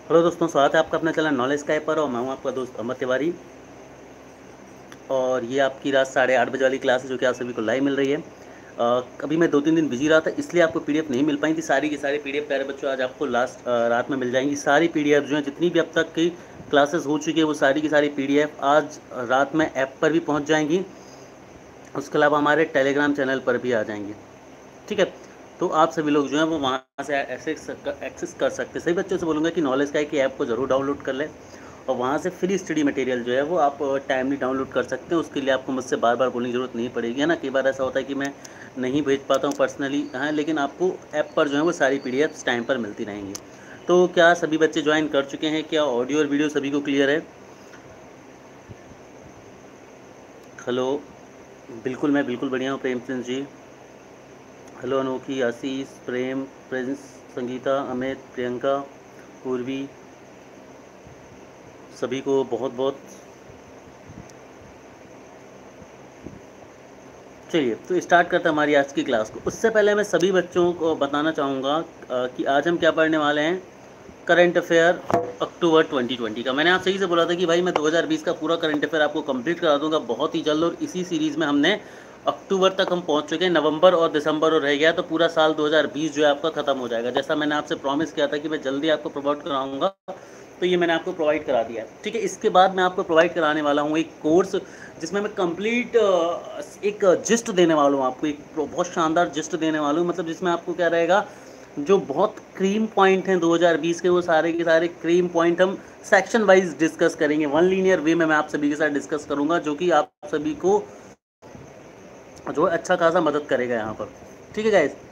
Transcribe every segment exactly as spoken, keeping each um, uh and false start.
Hello दोस्तों, स्वागत है आपका अपने चैनल नॉलेज स्काई पर और मैं हूं आपका दोस्त अमर तिवारी। और ये आपकी रात साढ़े आठ बजे वाली क्लास है जो कि आप सभी को लाइव मिल रही है। अ, अभी मैं दो तीन दिन बिजी रहा था इसलिए आपको पीडीएफ नहीं मिल पाई थी। सारी की सारी पीडीएफ प्यारे बच्चों आज आपको लास्ट रात में मिल जाएंगी। सारी पीडीएफ जो है जितनी भी अब तक की क्लासेस हो चुकी है वो सारी की सारी पीडीएफ आज रात में ऐप पर भी पहुँच जाएंगी। उसके अलावा हमारे टेलीग्राम चैनल पर भी आ जाएंगी। ठीक है, तो आप सभी लोग जो हैं वो वहाँ से एक्सेस एक्सेस कर सकते हैं। सभी बच्चों से बोलूँगा कि नॉलेज स्काई की ऐप को ज़रूर डाउनलोड कर लें और वहाँ से फ्री स्टडी मटेरियल जो है वो आप टाइमली डाउनलोड कर सकते हैं। उसके लिए आपको मुझसे बार बार बोलने की ज़रूरत नहीं पड़ेगी, है ना। कई बार ऐसा होता है कि मैं नहीं भेज पाता हूँ पर्सनली, हाँ, लेकिन आपको ऐप पर जो है वो सारी पीडीएफ टाइम पर मिलती रहेंगी। तो क्या सभी बच्चे ज्वाइन कर चुके हैं? क्या ऑडियो और वीडियो सभी को क्लियर है? हेलो, बिल्कुल, मैं बिल्कुल बढ़िया हूँ प्रेम सिंह जी। हेलो अनोखी, आशीष, प्रेम, प्रिंस, संगीता, अमित, प्रियंका, पूर्वी, सभी को बहुत बहुत। चलिए तो स्टार्ट करते हैं हमारी आज की क्लास को। उससे पहले मैं सभी बच्चों को बताना चाहूँगा कि आज हम क्या पढ़ने वाले हैं। Current affair October twenty twenty का। मैंने आप सही से बोला था कि भाई मैं दो हज़ार बीस का पूरा करंट अफेयर आपको कंप्लीट करा दूंगा बहुत ही जल्द। और इसी सीरीज़ में हमने अक्टूबर तक हम पहुंच चुके हैं। नवंबर और दिसंबर और रह गया तो पूरा साल दो हज़ार बीस जो है आपका ख़त्म हो जाएगा। जैसा मैंने आपसे प्रॉमिस किया था कि मैं जल्दी आपको प्रोवाइड कराऊंगा, तो ये मैंने आपको प्रोवाइड करा दिया है। ठीक है, इसके बाद मैं आपको प्रोवाइड कराने वाला हूँ एक कोर्स जिसमें मैं कंप्लीट एक जिस्ट देने वाला हूँ आपको, एक बहुत शानदार जिस्ट देने वाला हूँ। मतलब जिसमें आपको क्या रहेगा, जो बहुत क्रीम पॉइंट हैं दो हज़ार बीस के, वो सारे के सारे क्रीम पॉइंट हम सेक्शन वाइज डिस्कस करेंगे। वन लीनियर वे में मैं आप सभी के साथ डिस्कस करूंगा जो कि आप सभी को जो अच्छा खासा मदद करेगा यहाँ पर। ठीक है guys,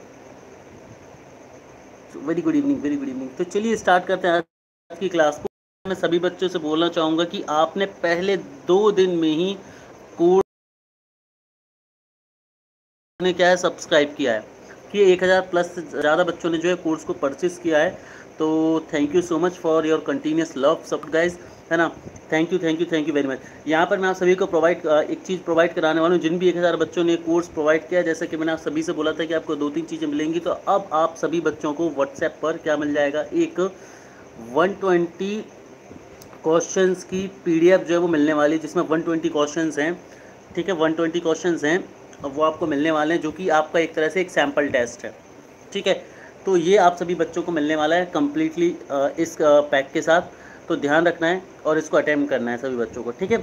very good evening, very good evening. तो चलिए स्टार्ट करते हैं आज की क्लास को। मैं सभी बच्चों से बोलना चाहूँगा कि आपने पहले दो दिन में ही कोर्स ने क्या है सब्सक्राइब किया है कि एक हज़ार प्लस से ज़्यादा बच्चों ने जो है कोर्स को परचेस किया है। तो thank you so much for your continuous love support guys, है ना। Thank you thank you thank you very much. यहाँ पर मैं आप सभी को प्रोवाइड एक चीज़ प्रोवाइड कराने वाला हूँ। जिन भी एक हज़ार बच्चों ने कोर्स प्रोवाइड किया, जैसे कि मैंने आप सभी से बोला था कि आपको दो तीन चीज़ें मिलेंगी, तो अब आप सभी बच्चों को व्हाट्सएप पर क्या मिल जाएगा, एक वन ट्वेंटी क्वेश्चंस की पीडीएफ जो है वो मिलने वाली है, जिसमें वन ट्वेंटी क्वेश्चंस हैं। ठीक है, वन ट्वेंटी क्वेश्चंस हैं, वो आपको मिलने वाले हैं, जो कि आपका एक तरह से एक सैम्पल टेस्ट है। ठीक है, तो ये आप सभी बच्चों को मिलने वाला है कम्प्लीटली इस पैक के साथ। तो ध्यान रखना है और इसको अटेम्प्ट करना है सभी बच्चों को। ठीक है,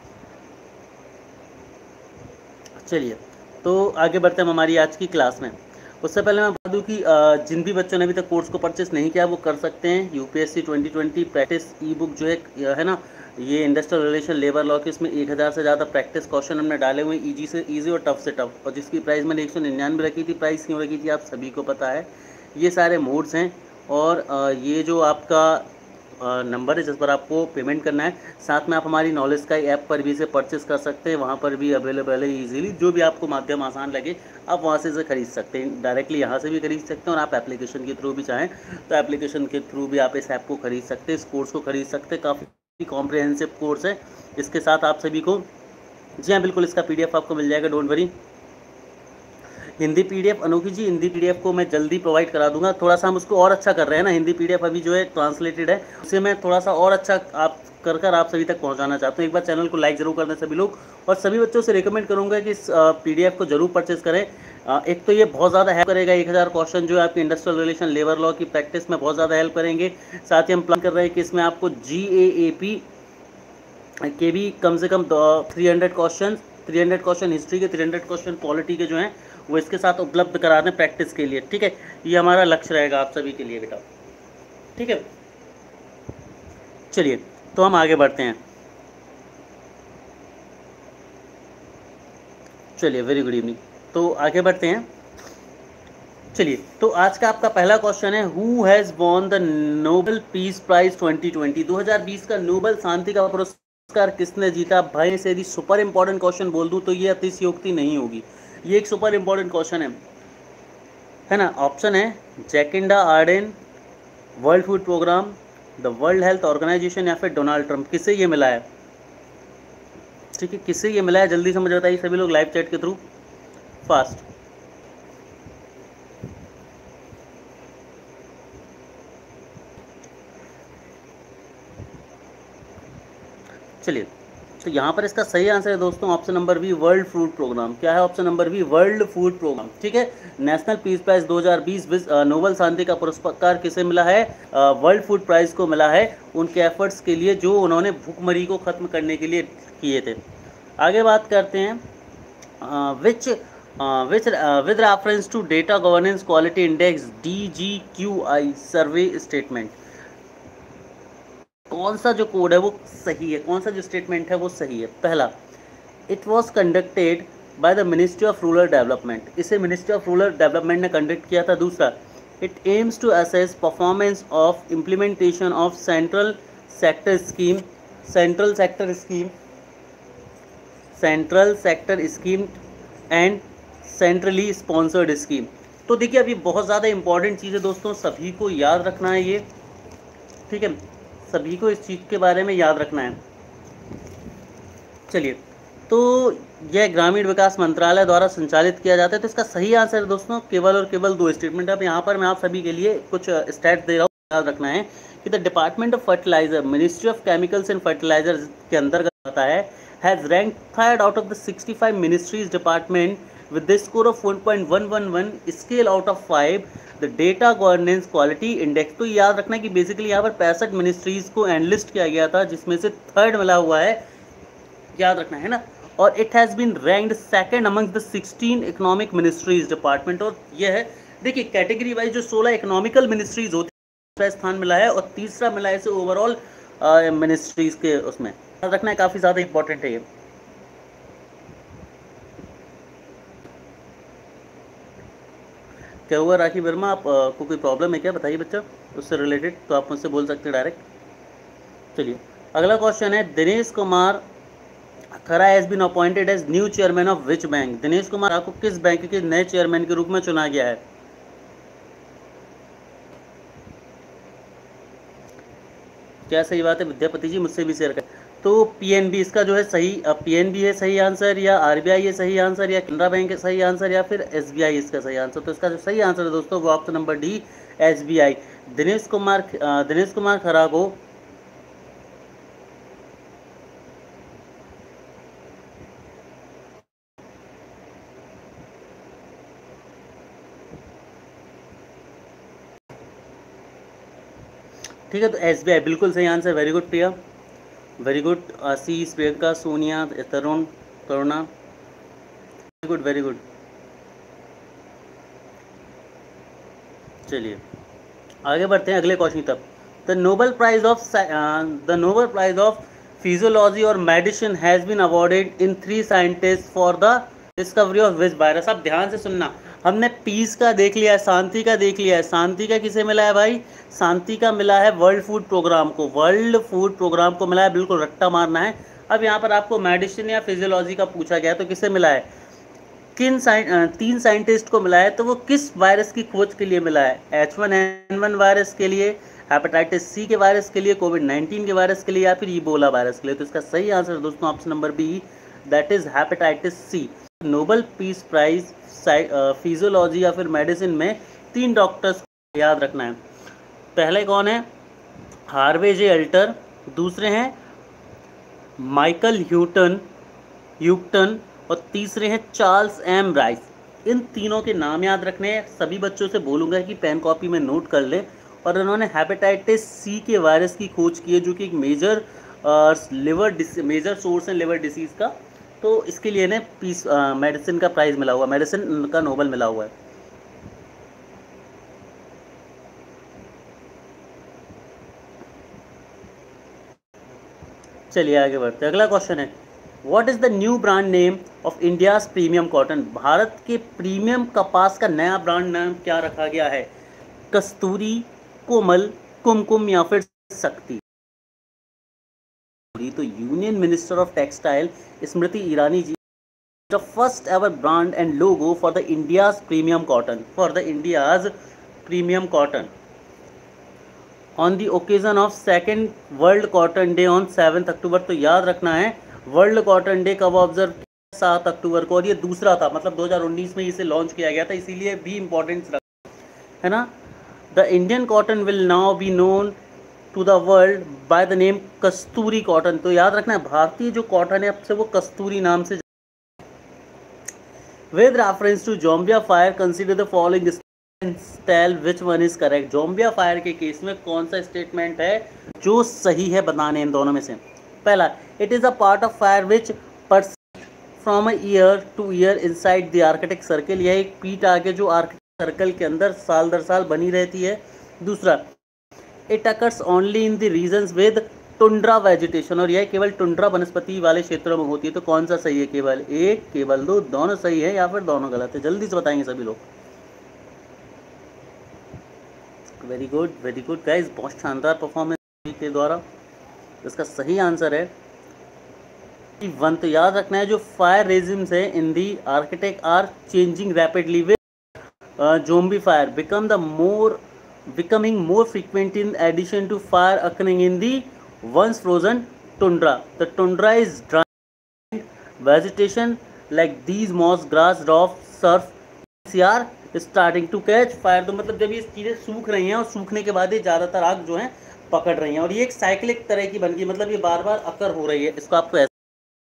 चलिए तो आगे बढ़ते हैं हम हमारी आज की क्लास में। उससे पहले मैं बता दूं कि जिन भी बच्चों ने अभी तक कोर्स को परचेस नहीं किया वो कर सकते हैं। UPSC twenty twenty practice ebook जो है है ना, ये इंडस्ट्रियल रिलेशन लेबर लॉ के, इसमें एक हज़ार से ज़्यादा प्रैक्टिस क्वेश्चन हमने डाले हुए हैं, ईजी से ईजी और टफ से टफ, और जिसकी प्राइस मैंने एक सौ निन्यानवे रखी थी। प्राइस क्यों रखी थी आप सभी को पता है। ये सारे मोड्स हैं और ये जो आपका नंबर है जिस पर आपको पेमेंट करना है, साथ में आप हमारी नॉलेज स्काई ऐप पर भी इसे परचेस कर सकते हैं। वहाँ पर भी अवेलेबल है इजीली, जो भी आपको माध्यम आसान लगे आप वहाँ से इसे खरीद सकते हैं। डायरेक्टली यहाँ से भी खरीद सकते हैं और आप एप्लीकेशन के थ्रू भी चाहें तो एप्लीकेशन के थ्रू भी आप इस ऐप को खरीद सकते हैं, इस कोर्स को खरीद सकते हैं। काफ़ी कॉम्प्रिहेंसिव कोर्स है। इसके साथ आप सभी को, जी हाँ बिल्कुल, इसका पी डी एफ आपको मिल जाएगा, डोंट वरी। हिंदी पीडीएफ अनोखी जी, हिंदी पीडीएफ को मैं जल्दी प्रोवाइड करा दूंगा। थोड़ा सा हम उसको और अच्छा कर रहे हैं ना, हिंदी पीडीएफ अभी जो है ट्रांसलेटेड है, उसे मैं थोड़ा सा और अच्छा आप कर कर आप सभी तक पहुंचाना चाहता हूं। एक बार चैनल को लाइक जरूर कर दें सभी लोग, और सभी बच्चों से रिकमेंड करूंगा कि इस पीडीएफ को जरूर परचेज करें। एक तो ये बहुत ज़्यादा हेल्प करेगा, एक हज़ार क्वेश्चन जो है आपकी इंडस्ट्रियल रिलेशन लेबर लॉ की प्रैक्टिस में बहुत ज़्यादा हेल्प करेंगे। साथ ही हम प्लान कर रहे हैं कि इसमें आपको जी ए ए पी के भी कम से कम three hundred question three hundred question history के, थ्री हंड्रेड क्वेश्चन पॉलिटी के जो हैं वो इसके साथ उपलब्ध करा दें प्रैक्टिस के लिए। ठीक है, ये हमारा लक्ष्य रहेगा आप सभी के लिए बेटा। ठीक है, चलिए तो हम आगे बढ़ते हैं। चलिए, वेरी गुड इवनिंग। तो आगे बढ़ते हैं। चलिए, तो आज का आपका पहला क्वेश्चन है, who has won the Nobel piece Prize twenty twenty. दो हज़ार बीस का नोबेल शांति का पुरस्कार किसने जीता। भाई से यदि सुपर इंपॉर्टेंट क्वेश्चन बोल दूं तो ये अतिशयोक्ति नहीं होगी, ये एक सुपर इंपॉर्टेंट क्वेश्चन है है ना। ऑप्शन है Jacinda Ardern, world food programme, the world health organisation, या फिर डोनाल्ड ट्रंप। किससे ये मिला है? ठीक है, किससे ये मिला है जल्दी समझ बताइए सभी लोग लाइव चैट के थ्रू, फास्ट। चलिए, तो यहाँ पर इसका सही आंसर है दोस्तों option number B, world food programme. क्या है option number B, world food programme. ठीक है, नेशनल पीस प्राइज दो हज़ार बीस नोबेल शांति का पुरस्कार किसे मिला है? वर्ल्ड फूड प्राइज को मिला है, उनके एफर्ट्स के लिए जो उन्होंने भूखमरी को खत्म करने के लिए किए थे। आगे बात करते हैं, which which with reference to data governance quality index D G Q I survey statement, कौन सा जो कोड है वो सही है, कौन सा जो स्टेटमेंट है वो सही है? पहला, it was conducted by the ministry of rural development, इसे मिनिस्ट्री ऑफ रूरल डेवलपमेंट ने कंडक्ट किया था। दूसरा, it aims to assess performance of implementation of central sector scheme, central sector scheme central sector scheme and centrally sponsored scheme. तो देखिए, अभी बहुत ज़्यादा इंपॉर्टेंट चीज़ है दोस्तों, सभी को याद रखना है ये। ठीक है, सभी को इस चीज़ के बारे में याद रखना है। चलिए, तो यह ग्रामीण विकास मंत्रालय द्वारा संचालित किया जाता है। तो इसका सही आंसर है दोस्तों केवल और केवल दो स्टेटमेंट। अब यहाँ पर मैं आप सभी के लिए कुछ स्टैट्स दे रहा हूँ, याद रखना है कि the department of fertiliser, ministry of chemicals and fertiliser के अंतर्गत आता है, has rank third out of the sixty five ministries department with the score of one point one one one scale out of five the data governance quality index. तो याद रखना कि basically यहाँ पर पैंसठ मिनिस्ट्रीज को एनलिस्ट किया गया था, जिसमें से थर्ड मिला हुआ है, याद रखना है ना। और it has been ranked second among the sixteen economic ministries department. और यह है, देखिए कैटेगरी वाइज जो सोलह इकोनॉमिकल मिनिस्ट्रीज होती है, दूसरा स्थान मिला है और तीसरा मिला है इसे ओवरऑल मिनिस्ट्रीज के उसमें। याद रखना है, काफ़ी ज़्यादा इंपॉर्टेंट है ये। क्या हुआ राखी वर्मा, आप आ, को कोई प्रॉब्लम है क्या? बताइए बच्चा, उससे रिलेटेड तो आप मुझसे बोल सकते हैं डायरेक्ट। चलिए, अगला क्वेश्चन है, Dinesh Kumar Khara has been appointed as new chairman of which bank. Dinesh Kumar Khara को किस बैंक के नए चेयरमैन के रूप में चुना गया है? क्या सही बात है विद्यापति जी, मुझसे भी शेयर करें। तो पीएनबी इसका जो है सही, पीएनबी है सही आंसर, या आरबीआई है सही आंसर, या कैनरा बैंक है सही आंसर, या फिर एसबीआई इसका सही आंसर? तो इसका जो सही आंसर है दोस्तों वो option number D, SBI. Dinesh Kumar Dinesh Kumar Khara को ठीक है, तो एसबीआई बिल्कुल सही answer. Very good Priya, very good. Ashish, Priyanka, Sonia, Tarun, Karuna, very good very good. चलिए आगे बढ़ते हैं अगले क्वेश्चन तक। The Nobel prize of the Nobel prize of physiology और medicine has been awarded in three scientist for the discovery of which virus. अब ध्यान से सुनना, हमने पीस का देख लिया है, शांति का देख लिया है। शांति का किसे मिला है भाई? शांति का मिला है वर्ल्ड फूड प्रोग्राम को, वर्ल्ड फूड प्रोग्राम को मिला है, बिल्कुल रट्टा मारना है। अब यहाँ पर आपको मेडिसिन या फिजियोलॉजी का पूछा गया है, तो किसे मिला है? किन साइन तीन साइंटिस्ट को मिला है, तो वो किस वायरस की खोज के लिए मिला है? H one N one virus के लिए, हेपेटाइटिस सी के वायरस के लिए, कोविड नाइन्टीन के वायरस के लिए, या फिर इबोला वायरस के लिए? तो इसका सही आंसर दोस्तों option number B, that is hepatitis C. Nobel piece prize physiology या फिर मेडिसिन में तीन डॉक्टर्स को याद रखना है। पहले कौन है? हार्वे जे अल्टर, दूसरे हैं माइकल ह्यूटन ह्यूटन और तीसरे हैं चार्ल्स एम राइस। इन तीनों के नाम याद रखने हैं। सभी बच्चों से बोलूँगा कि पेन कॉपी में नोट कर ले। और इन्होंने हेपेटाइटिस सी के वायरस की खोज की है, जो कि एक मेजर लिवर मेजर सोर्स है लिवर डिसीज़ का। तो इसके लिए ने पीस मेडिसिन का प्राइज़ मिला हुआ, मेडिसिन का नोबेल मिला हुआ है। चलिए आगे बढ़ते हैं। अगला क्वेश्चन है, what is the new brand name of India's premium cotton. भारत के प्रीमियम कपास का नया ब्रांड नाम क्या रखा गया है? कस्तूरी, कोमल, कुमकुम या फिर शक्ति? तो union minister of textile Smriti Irani ji, the first ever brand and logo for the India's premium cotton for the India's premium cotton on the occasion of second world cotton day on seventh October. तो याद रखना है world cotton day कब observe किया? सात अक्टूबर को। और ये दूसरा था, मतलब दो हज़ार उन्नीस में इसे लॉन्च किया गया था, इसीलिए भी इम्पोर्टेंस रखा है ना। The Indian cotton will now be known to the world by the name Kasturi cotton. तो याद रखना है भारतीय जो कॉटन है अब से वो कस्तूरी नाम से। With reference to zombie fire consider the following tell which one is correct. Zombie fire के केस में कौन सा स्टेटमेंट है जो सही है, बताने इन दोनों में से। पहला, it is a part of fire which persist from a year to year inside the Arctic circle. यह एक पीट आगे जो आर्कटिक सर्कल के अंदर साल दर साल बनी रहती है। दूसरा, it occurs only in the regions with tundra vegetation, और यह केवल टुंड्रा वनस्पति वाले क्षेत्रों में होती है। तो कौन सा सही है? केवल एक, केवल दो, दोनों सही है या फिर दोनों गलत है? जल्दी से बताएंगे सभी लोग। Very good, very good guys, बहुत शानदार परफॉर्मेंस के द्वारा। इसका सही आंसर है कि वन। तो याद रखना है जो फायर रेजिम्स है in the Arctic are changing rapidly with zombie fire become the more becoming more frequent in addition to fire occurring in the once frozen tundra. The tundra is dry vegetation like these moss, grass, rock, surf are starting to catch fire. तो मतलब जब ये चीज़ें सूख रही हैं और सूखने के बाद ये ज़्यादातर आग जो है पकड़ रही हैं, और ये एक साइक्लिक तरह की बन गई, मतलब ये बार बार अकर हो रही है। इसको आपको ऐसे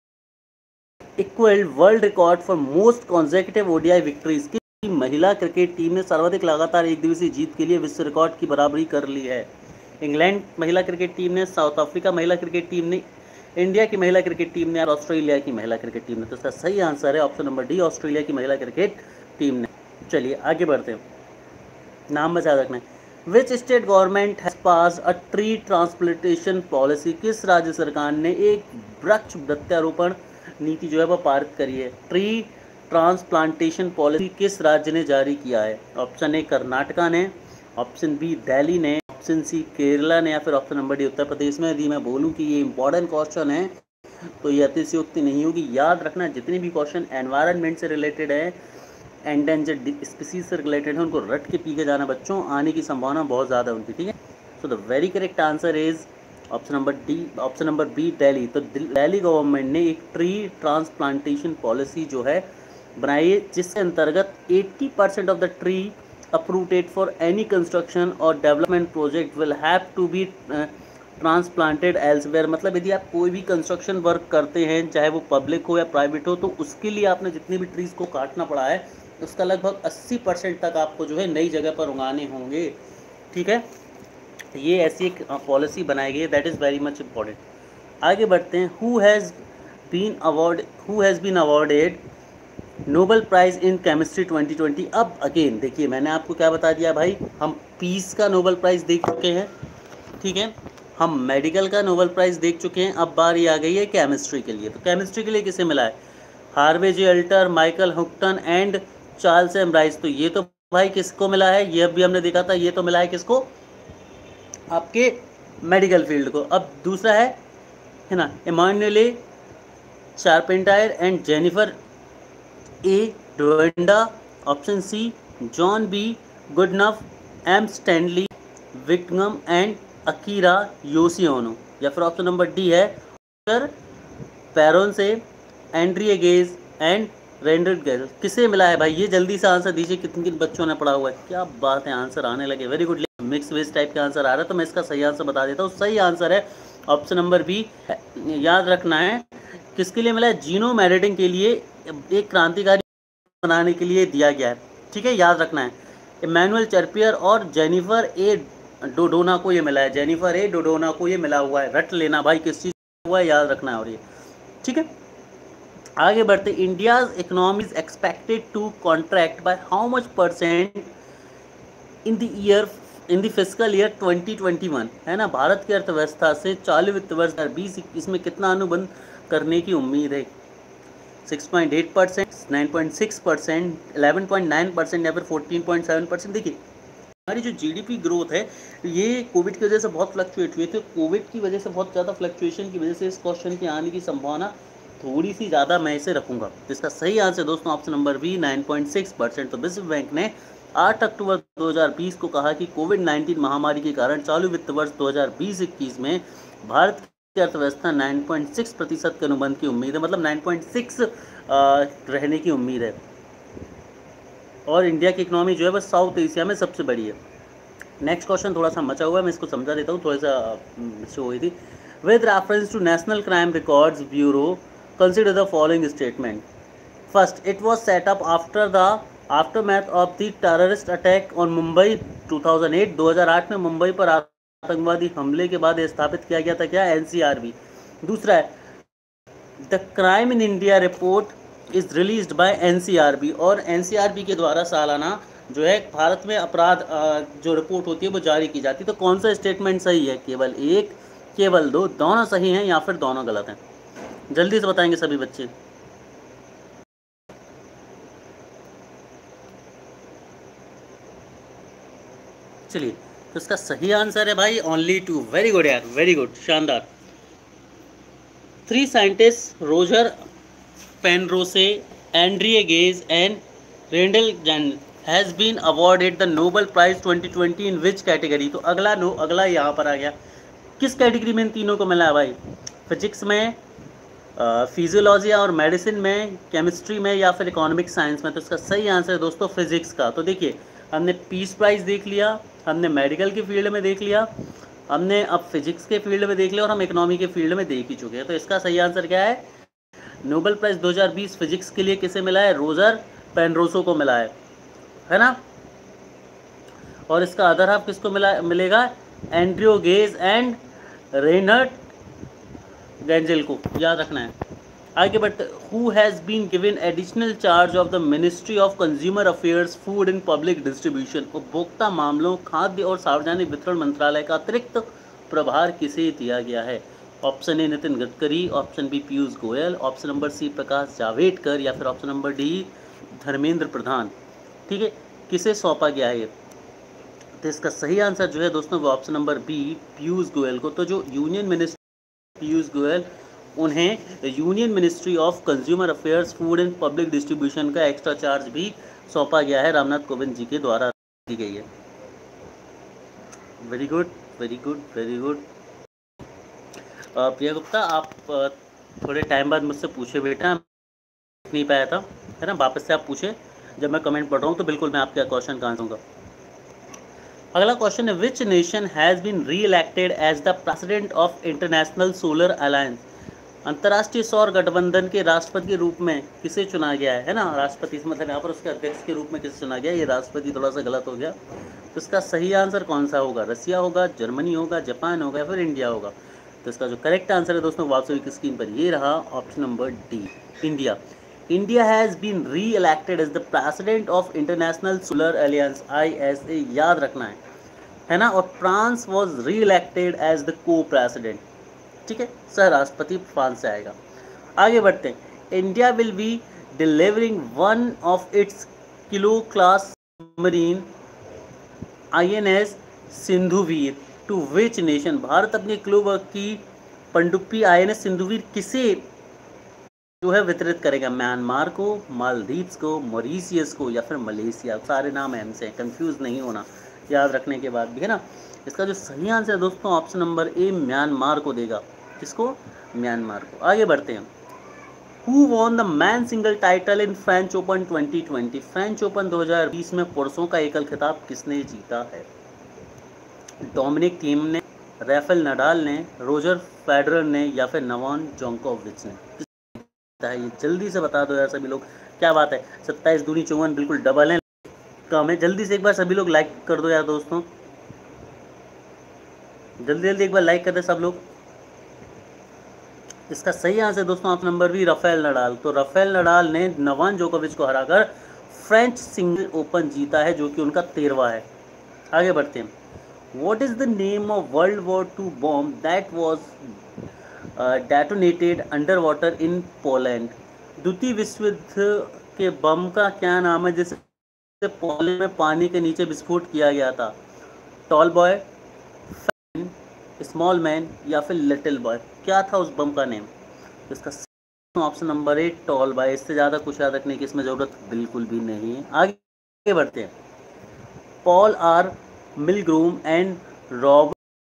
equal world record for most consecutive ODI victories की महिला क्रिकेट टीम ने सर्वाधिक लगातार एक दिवसीय जीत के लिए विश्व रिकॉर्ड की बराबरी कर ली है। इंग्लैंड महिला क्रिकेट टीम ने, साउथ अफ्रीका महिला क्रिकेट टीम ने, इंडिया की महिला क्रिकेट टीम ने और ऑस्ट्रेलिया की महिला क्रिकेट टीम ने। तो इसका सही आंसर है ऑप्शन नंबर डी, ऑस्ट्रेलिया की महिला क्रिकेट टीम ने। चलिए आगे बढ़ते हैं, नाम बचा रखना है। Which state government has passed a tree transplantation policy. किस राज्य सरकार ने एक वृक्ष प्रत्यारोपण नीति जो है वह पारित करी है? ट्री ट्रांसप्लांटेशन पॉलिसी किस राज्य ने जारी किया है? ऑप्शन ए कर्नाटका ने, ऑप्शन बी दिल्ली ने, ऑप्शन सी केरला ने, या फिर option number D Uttar Pradesh में। यदि मैं बोलूं कि ये इंपॉर्टेंट क्वेश्चन है तो ये अतिशयोक्ति नहीं होगी। याद रखना जितने भी क्वेश्चन एनवायरनमेंट से रिलेटेड है, एंडेंजर्ड स्पीसीज से रिलेटेड है, उनको रट के पी के जाना बच्चों, आने की संभावना बहुत ज़्यादा उनकी, ठीक है। So the very correct answer is option number D, option number B Delhi. तो दिल्ली गवर्नमेंट ने एक ट्री ट्रांसप्लांटेशन पॉलिसी जो है बनाई है, जिसके अंतर्गत अस्सी percent of the tree uprooted for any construction or development project will have to be uh, transplanted elsewhere। मतलब यदि आप कोई भी कंस्ट्रक्शन वर्क करते हैं, चाहे वो पब्लिक हो या प्राइवेट हो, तो उसके लिए आपने जितनी भी ट्रीज़ को काटना पड़ा है उसका लगभग अस्सी परसेंट तक आपको जो है नई जगह पर उगाने होंगे, ठीक है। ये ऐसी एक पॉलिसी बनाई गई है, that is very much important. आगे बढ़ते हैं। Who has been award who has been awarded Nobel prize in chemistry twenty twenty. अब अगेन देखिए, मैंने आपको क्या बता दिया भाई, हम पीस का नोबेल प्राइज़ देख चुके हैं, ठीक है, हम मेडिकल का नोबेल प्राइज़ देख चुके हैं, अब बारी आ गई है केमिस्ट्री के लिए। तो केमिस्ट्री के लिए किसे मिला है? Harvey J Alter, Michael Houghton and Charles M Rice. तो ये तो भाई किसको मिला है? ये भी हमने देखा था, ये तो मिला है किसको? आपके मेडिकल फील्ड को। अब दूसरा है है ना, Emmanuelle Charpentier and Jennifer A Doudna, option C John B Goodenough, M Stanley Whittingham and Akira Yoshino, या फिर ऑप्शन नंबर डी है Penrose Andrea Ghez and Reinhard Ghez. किसे मिला है भाई? ये जल्दी से आंसर दीजिए, कितने किन बच्चों ने पढ़ा हुआ है? क्या बात है, आंसर आने लगे, very good. Mix veg type का आंसर आ रहा है, तो मैं इसका सही आंसर बता देता हूँ। सही आंसर है ऑप्शन नंबर बी। याद रखना है किसके लिए मिला है? जीनोम एडिटिंग के लिए, एक क्रांतिकारी बनाने के लिए दिया गया है, ठीक है, याद रखना है। इमैनुअल चार्पियर और जेनिफर ए डोडोना को ये मिला है, जेनिफर ए डोडोना को ये मिला हुआ है। रट लेना भाई किस चीज़ हुआ है, याद रखना है, और ये ठीक है। आगे बढ़ते। India's economy is expected to contract by how much percent in the year in the fiscal year twenty twenty one, है ना। भारत की अर्थव्यवस्था से चालू वित्त वर्ष दो हज़ार बीस इक्कीस में कितना अनुबंध करने की उम्मीद है? Six point eight percent, nine point six percent, eleven point nine percent या फिर फोर्टीन पॉइंट सेवन परसेंट। देखिए हमारी जो जीडीपी ग्रोथ है ये कोविड की वजह से बहुत फ्लक्चुएट हुई थी। कोविड की वजह से बहुत ज़्यादा फ्लक्चुएशन की वजह से इस क्वेश्चन के आने की संभावना थोड़ी सी ज़्यादा मैं इसे रखूँगा। तो इसका सही आंसर दोस्तों option number B nine point six percent. तो विश्व बैंक ने आठ अक्टूबर दो हज़ार बीस को कहा कि कोविड नाइन्टीन महामारी के कारण चालू वित्त वर्ष दो हज़ार बीस इक्कीस में भारत की अर्थव्यवस्था नौ पॉइंट छह प्रतिशत के अनुबंध की उम्मीद है, मतलब नौ पॉइंट छह रहने की उम्मीद है। और इंडिया की इकनॉमी जो है वह साउथ एशिया में सबसे बड़ी है। नेक्स्ट क्वेश्चन थोड़ा सा मचा हुआ है, मैं इसको समझा देता हूँ, थोड़ा सा शो हुई थी। With reference to national crime records bureau consider the following statement. First, it was set up after the aftermath of the terrorist attack on Mumbai two thousand eight. दो हज़ार आठ में मुंबई पर आतंकवादी हमले के बाद स्थापित किया गया था क्या? एनसीआरबी। दूसरा है the crime in India report is released by NCRB, और एनसीआरबी के द्वारा सालाना जो है भारत में अपराध जो रिपोर्ट होती है वो जारी की जाती है। तो कौन सा स्टेटमेंट सही है? केवल एक, केवल दो, दोनों सही हैं या फिर दोनों गलत हैं? जल्दी से बताएंगे सभी बच्चे। चलिए, तो इसका सही आंसर है भाई ओनली टू। वेरी गुड यार, वेरी गुड, शानदार। Three scientist Roger Penrose, Andrea Ghez and Randall Jain has been awarded the Nobel prize twenty twenty in which category? तो अगला नो अगला यहाँ पर आ गया, किस कैटेगरी में इन तीनों को मिला है भाई? फिजिक्स में, फिजियोलॉजी और मेडिसिन में, केमिस्ट्री में, या फिर इकोनॉमिक साइंस में? तो इसका सही आंसर है दोस्तों फिजिक्स का। तो देखिए, हमने पीस प्राइज़ देख लिया, हमने मेडिकल के फील्ड में देख लिया, हमने अब फिजिक्स के फील्ड में देख लिया, और हम इकोनॉमी के फील्ड में देख ही चुके हैं। तो इसका सही आंसर क्या है? नोबेल प्राइज़ दो हज़ार बीस फिजिक्स के लिए किसे मिला है? रोजर पेनरोसो को मिला है, है ना। और इसका अदर हाफ किसको मिला मिलेगा? एंड्रियो गेज एंड रेनर्ड गेंजेल को, याद रखना है। आगे बढ़ते, who has been given additional charge of the ministry of consumer affairs food and public distribution? उपभोक्ता मामलों, खाद्य और सार्वजनिक वितरण मंत्रालय का अतिरिक्त प्रभार किसे दिया गया है? Option A Nitin Gadkari, option B Piyush Goyal, option number C Prakash Javadekar, या फिर option number D Dharmendra Pradhan. ठीक है, किसे सौंपा गया है? तो इसका सही आंसर जो है दोस्तों वो option number B Piyush Goyal को। तो जो यूनियन मिनिस्टर पीयूष गोयल, उन्हें union ministry of consumer affairs food and public distribution का एक्स्ट्रा चार्ज भी सौंपा गया है, रामनाथ कोविंद जी के द्वारा दी गई है। Very good, very good, very good. Priya Gupta, आप थोड़े टाइम बाद मुझसे पूछे बेटा, नहीं पाया था, है ना, वापस से आप पूछे। जब मैं कमेंट पढ़ रहा हूँ तो बिल्कुल मैं आपका क्वेश्चन का आंसर दूंगा। अगला क्वेश्चन है, which nation has been re elected as the president of international solar alliance? अंतर्राष्ट्रीय सौर गठबंधन के राष्ट्रपति के रूप में किसे चुना गया है? है ना, राष्ट्रपति से मतलब यहाँ पर उसके अध्यक्ष के रूप में किसे चुना गया? ये राष्ट्रपति थोड़ा सा गलत हो गया। तो इसका सही आंसर कौन सा होगा? रसिया होगा, जर्मनी होगा, जापान होगा, या फिर इंडिया होगा? तो इसका जो करेक्ट आंसर है दोस्तों वास्तविक स्क्रीन पर ये रहा, option number D, India. India has been re elected as the president of international solar alliance, I S A, याद रखना है, है ना। और France was re elected as the को प्रेसिडेंट। ठीक है, सह राष्ट्रपति फ्रांस से आएगा। आगे बढ़ते हैं, India will be delivering one of its kilo class submarine I N S Sindhuvir to which nation? भारत अपने किलो की पनडुब्बी आई एन एस सिंधुवीर किसे जो है वितरित करेगा? म्यांमार को, मालदीव्स को, मॉरिशियस को, या फिर मलेशिया? सारे नाम एम से, कंफ्यूज नहीं होना, याद रखने के बाद भी, है ना। इसका जो सही आंसर है दोस्तों ऑप्शन नंबर ए म्यांमार को देगा। किसको? म्यांमार को। आगे बढ़ते हैं, who won the man single title in French Open twenty twenty? French Open दो हज़ार बीस में पुरुषों का एकल खिताब किसने जीता है? डोमिनिक थीम ने, राफेल नडाल ने, रोजर फेडरर ने, या फिर नोवाक जोकोविच ने? है ये जल्दी से बता दो यार सभी लोग, क्या बात है, सत्ताईस दूनी चौवन बिल्कुल डबल है कम है। जल्दी से एक बार सभी लोग लाइक कर दो यार दोस्तों, जल्दी जल्दी एक बार लाइक कर दे सब लोग। इसका सही आंसर दोस्तों option number B Rafael Nadal. तो राफेल नडाल ने नोवाक जोकोविच को हराकर फ्रेंच सिंगल ओपन जीता है, जो कि उनका तेरहवां है। आगे बढ़ते हैं, what is the name of world war two bomb that was detonated under water in Poland? द्वितीय विश्व युद्ध के बम का क्या नाम है जिसे पोलैंड में पानी के नीचे विस्फोट किया गया था? टॉल बॉय, स्मॉल मैन, या फिर लिटिल बॉय? क्या था उस बम का नेम? तो इसका option number A tall boy. इससे ज़्यादा कुछ याद रखने की इसमें ज़रूरत बिल्कुल भी नहीं है। आगे बढ़ते हैं, Paul R Milgrom and Robert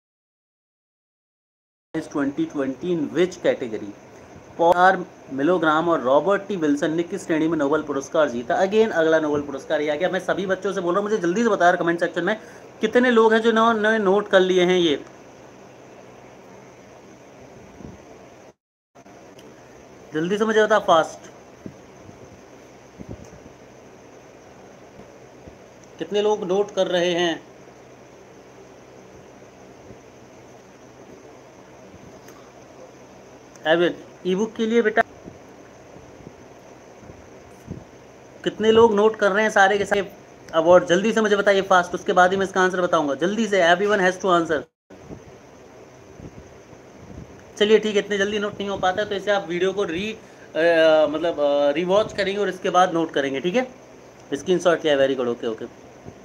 twenty twenty in which category? Paul R Milgrom और रॉबर्ट टी विल्सन ने किस श्रेणी में नोबेल पुरस्कार जीता? अगेन अगला नोबेल पुरस्कार ये आ गया। मैं सभी बच्चों से बोल रहा हूँ मुझे जल्दी से बताया कमेंट सेक्शन में कितने लोग हैं जो नए नोट कर लिए हैं ये? जल्दी से मुझे बता, फास्ट। कितने लोग नोट कर रहे हैं? एविन, ई बुक के लिए बेटा कितने लोग नोट कर रहे हैं सारे के सारे अवार्ड? जल्दी से मुझे बताइए फास्ट, उसके बाद ही मैं इसका आंसर बताऊंगा। जल्दी से, एवरीवन हैज टू आंसर। चलिए ठीक है, इतने जल्दी नोट नहीं हो पाता है, तो इसे आप वीडियो को री आ, मतलब रिवॉच करेंगे और इसके बाद नोट करेंगे, ठीक है? स्क्रीन शॉट किया, वेरी गुड, ओके ओके।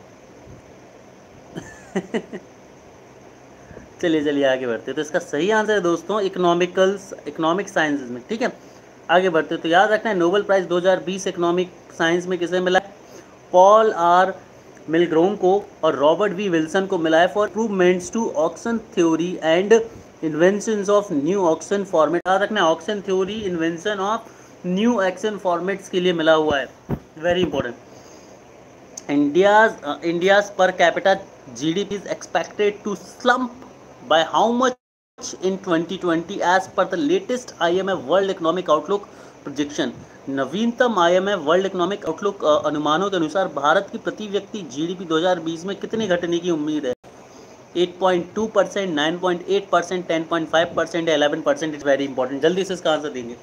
चलिए चलिए आगे बढ़ते हैं। तो इसका सही आंसर है दोस्तों इकोनॉमिकल्स, इकोनॉमिक साइंसेज में, ठीक है? आगे बढ़ते हैं। तो याद रखना है, नोबेल प्राइज दो हज़ार बीस इकोनॉमिक साइंस में किसे मिला है? पॉल आर मिलग्रोम को और रॉबर्ट वी विल्सन को मिला है for improvements to auction theory and inventions of new auction format. याद रखना है, auction theory, invention of new auction formats के लिए मिला हुआ है, very important. India's India's per capita GDP is expected to slump by how much in twenty twenty as per the latest I M F World Economic Outlook projection। नवीनतम I M F world economic outlook अनुमानों के अनुसार भारत की प्रति व्यक्ति GDP दो हज़ार बीस में कितने घटने की उम्मीद है? आठ पॉइंट दो परसेंट, नौ पॉइंट आठ परसेंट, दस पॉइंट पाँच परसेंट या ग्यारह परसेंट? Is very important. जल्दी से इसका आंसर देंगे।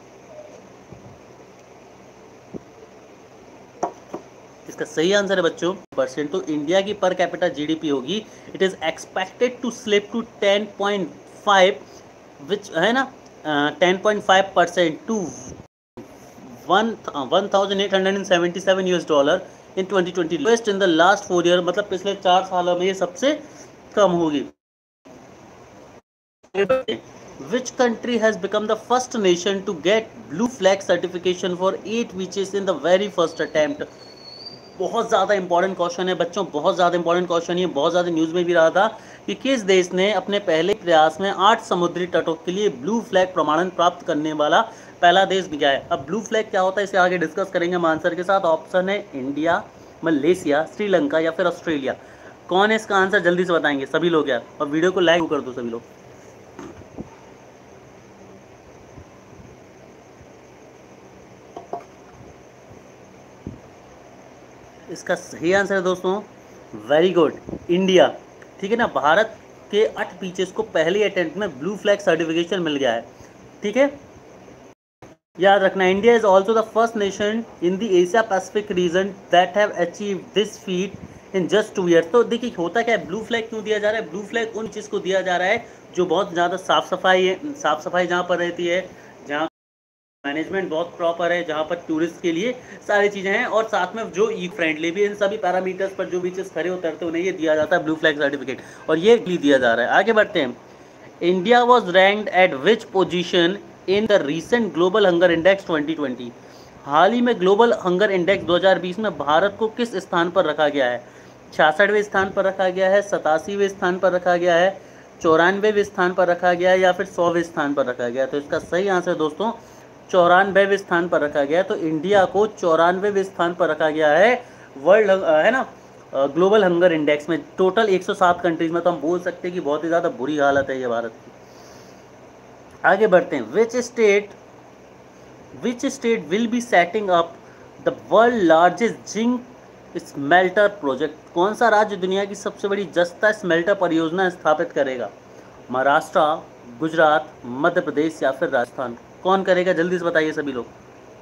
इसका सही आंसर है बच्चों परसेंट। तो इंडिया की पर कैपिटा जीडीपी होगी, it is expected to slip to ten point five, which है ना ten point five percent to one thousand eight hundred seventy seven US dollar in twenty twenty, lowest in the last four year, मतलब पिछले चार सालों में ये सबसे कम होगी। Which country has become the first nation to get blue flag certification for eight beaches in the very first attempt? बहुत ज़्यादा इंपॉर्टेंट क्वेश्चन है बच्चों, बहुत ज़्यादा इंपॉर्टेंट क्वेश्चन है, बहुत ज़्यादा न्यूज़ में भी रहा था कि किस देश ने अपने पहले प्रयास में आठ समुद्री तटों के लिए ब्लू फ्लैग प्रमाणन प्राप्त करने वाला पहला देश भी गया है। अब ब्लू फ्लैग क्या होता है इसे आगे डिस्कस करेंगे हम आंसर के साथ। ऑप्शन है इंडिया, मलेशिया, श्रीलंका या फिर ऑस्ट्रेलिया। कौन है इसका आंसर? जल्दी से बताएंगे सभी लोग यार, और वीडियो को लाइक कर दो सभी लोग। इसका सही आंसर है दोस्तों, वेरी गुड, इंडिया, ठीक है ना? भारत के आठ बीचेस को पहले अटेम्प्ट में ब्लू फ्लैग सर्टिफिकेशन मिल गया है, ठीक है? याद रखना, India is also the first nation in the Asia Pacific region that have achieve this feat in just two years. तो देखिए होता क्या है, ब्लू फ्लैग क्यों दिया जा रहा है? ब्लू फ्लैग उन चीज़ को दिया जा रहा है जो बहुत ज़्यादा साफ सफाई है, साफ सफाई जहाँ पर रहती है, जहाँ मैनेजमेंट बहुत प्रॉपर है, जहाँ पर टूरिस्ट के लिए सारी चीज़ें हैं, और साथ में जो ई फ्रेंडली भी, इन सभी पैरामीटर्स पर जो बीचेस खड़े उतरते उन्हें ये दिया जाता है ब्लू फ्लैग सर्टिफिकेट, और ये भी दिया जा रहा है। आगे बढ़ते हैं। India was ranked at which position in the recent global hunger index twenty twenty? हाल ही में ग्लोबल हंगर इंडेक्स दो हज़ार बीस में भारत को किस स्थान पर रखा गया है? छियासठवें स्थान पर रखा गया है, सतासीवें स्थान पर रखा गया है, चौरानवें स्थान पर रखा गया है या फिर सौवें स्थान पर रखा गया है? तो इसका सही आंसर दोस्तों चौरानवें स्थान पर रखा गया है। तो इंडिया को चौरानवें स्थान पर रखा गया है वर्ल्ड है ना ग्लोबल हंगर इंडेक्स में, टोटल एक सौ सात कंट्रीज में। तो हम बोल सकते हैं कि बहुत ही ज़्यादा बुरी हालत है ये भारत की। आगे बढ़ते हैं। Which state which state will be setting up the world largest zinc smelter project? कौन सा राज्य दुनिया की सबसे बड़ी जस्ता स्मेल्टर परियोजना स्थापित करेगा? महाराष्ट्र, गुजरात, मध्य प्रदेश या फिर राजस्थान? कौन करेगा? जल्दी से बताइए सभी लोग।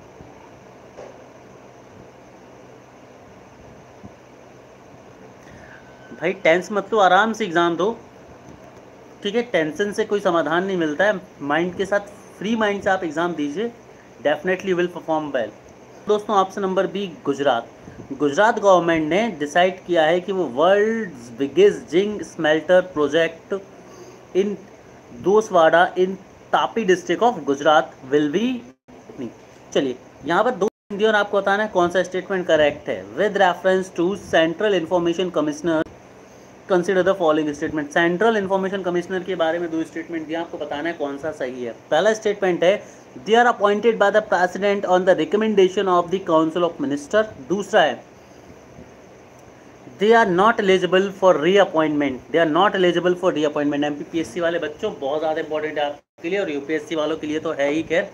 भाई टेंस मत लो, आराम से एग्जाम दो, ठीक है? टेंशन से कोई समाधान नहीं मिलता है, माइंड के साथ, फ्री माइंड से आप एग्जाम दीजिए, डेफिनेटली विल परफॉर्म वेल। दोस्तों option number B Gujarat. Gujarat government ने डिसाइड किया है कि वो world's biggest zinc smelter project in Doswada in Tapi district of Gujarat will be. चलिए यहाँ पर दो हिंदी और आपको बताना है कौन सा स्टेटमेंट करेक्ट है। With reference to central information commissioner consider the following statement. Central information commissioner के बारे में दो स्टेटमेंट दिया, आपको बताना है कौन सा सही है। पहला स्टेटमेंट है they are appointed by the president on the recommendation of the council of minister. दूसरा है they are not eligible for reappointment, they are not eligible for reappointment. MPPSC वाले बच्चों बहुत ज़्यादा इंपॉर्टेंट है आपके लिए, और यूपीएससी वालों के लिए तो है ही। खैर,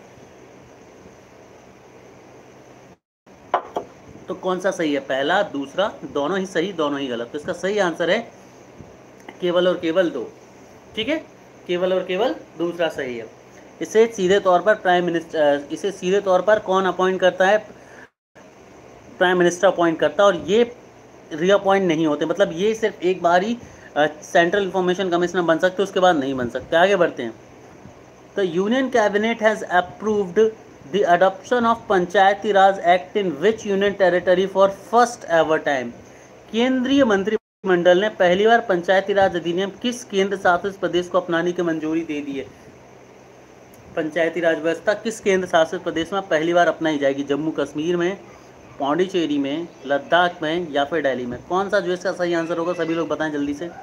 तो कौन सा सही है? पहला, दूसरा, दोनों ही सही, दोनों ही गलत। तो इसका सही आंसर है केवल और केवल दो। ठीक है, केवल और केवल दूसरा सही है। इसे सीधे तौर पर प्राइम मिनिस्टर, इसे सीधे तौर पर कौन अपॉइंट करता है? प्राइम मिनिस्टर अपॉइंट करता है, और ये रीअपॉइंट नहीं होते। मतलब ये सिर्फ एक बार ही सेंट्रल इंफॉर्मेशन कमिश्नर बन सकते, उसके बाद नहीं बन सकते। आगे बढ़ते हैं। तो union cabinet has approved the adoption of Panchayati Raj act in which union territory for first ever time. केंद्रीय मंत्रिमंडल ने पहली बार पंचायती राज अधिनियम किस केंद्र शासित प्रदेश को अपनाने की मंजूरी दे दी है? पंचायती राज व्यवस्था किस केंद्र शासित प्रदेश में पहली बार अपनाई जाएगी? जम्मू कश्मीर में, पौंडीचेरी में, लद्दाख में, या फिर दिल्ली में? कौन सा जो इसका सही आंसर होगा सभी लोग बताएं जल्दी से।